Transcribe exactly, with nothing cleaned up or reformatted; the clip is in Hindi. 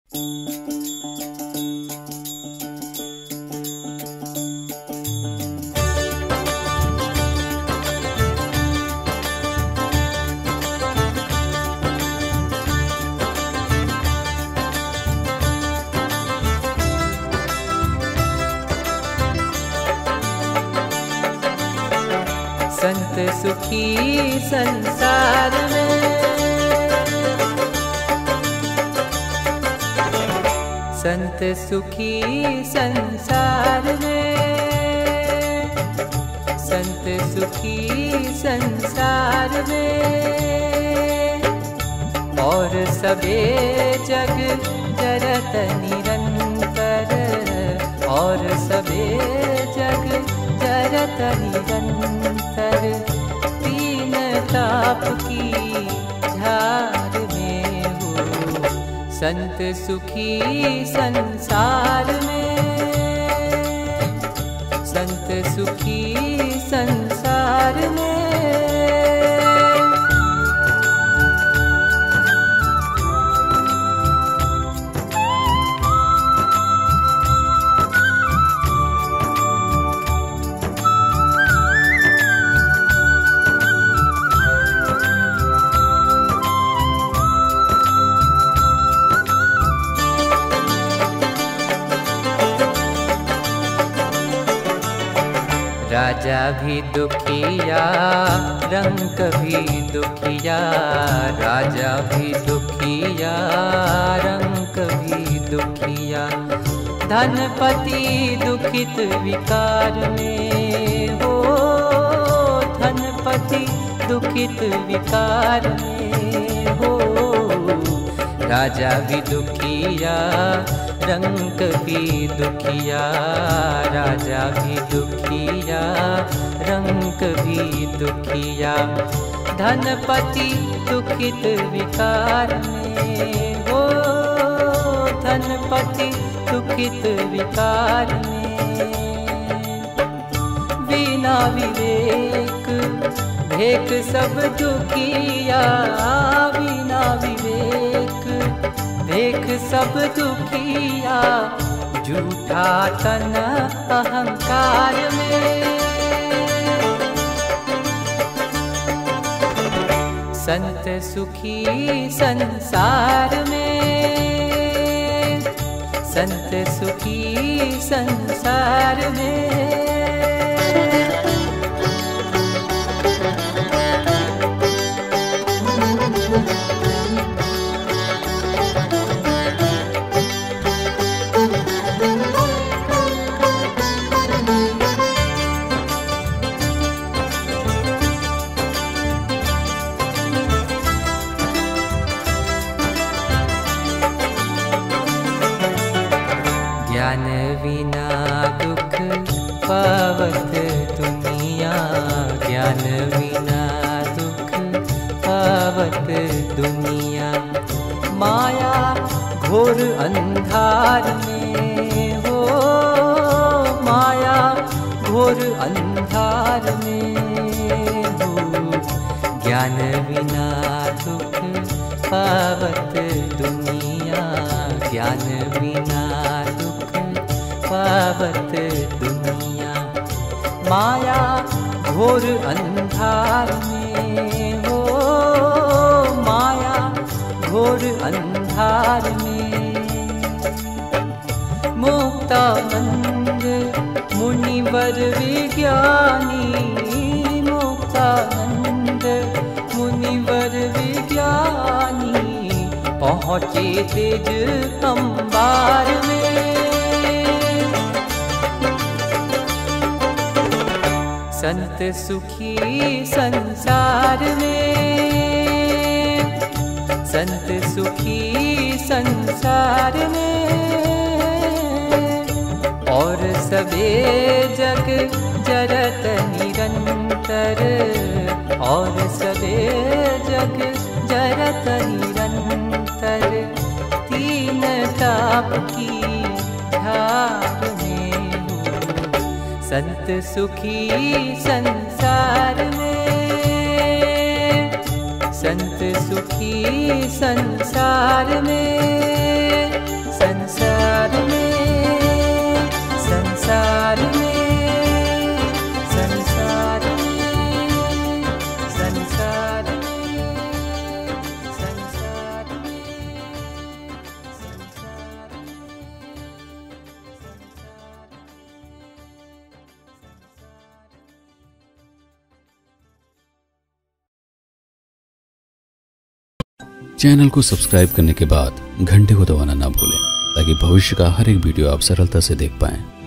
संत सुखी संसार में, संत सुखी संसार में, संत सुखी संसार में। और सबे जग जरत निरंतर, और सबे जग जरत निरंतर। तीन ताप की झार में हो संत सुखी संसार में, संत सुखी संसार में। राजा भी दुखिया, रंक भी दुखिया, राजा भी दुखिया, रंक भी दुखिया। धनपति दुखित विकार में हो, धनपति दुखित विकार में हो। राजा भी दुखिया, रंक भी दुखिया, राजा भी दुखिया, रंक भी दुखिया। धनपति दुखित विकार में हो, धनपति दुखित विकार में। बिना विवेक भेक सब दुखिया, बिना विवेक भेक सब दुखिया। झूठा तन अहंकार में, संत सुखी संसार में, संत सुखी संसार में। ज्ञान बिना दुख पावत दुनिया, ज्ञान बिना दुख पावत दुनिया। माया घोर अंधार में हो, माया घोर अंधार में हो। ज्ञान बिना दुख पावत दुनिया, ज्ञान बिना पावत दुनिया। माया घोर अंधार में हो, माया घोर अंधार में। मुक्तानंद मुनिवर विज्ञानी, मुक्तानंद मुनिवर विज्ञानी। पहुँचे तेज अंबार में, संत सुखी संसार में, संत सुखी संसार में। और सबे जग जरत निरंतर, और सबे जग जरत निरंतर। तीन ताप की धार में हो संत सुखी संसार में, संत सुखी संसार में। चैनल को सब्सक्राइब करने के बाद घंटे को दबाना ना भूलें ताकि भविष्य का हर एक वीडियो आप सरलता से देख पाएं।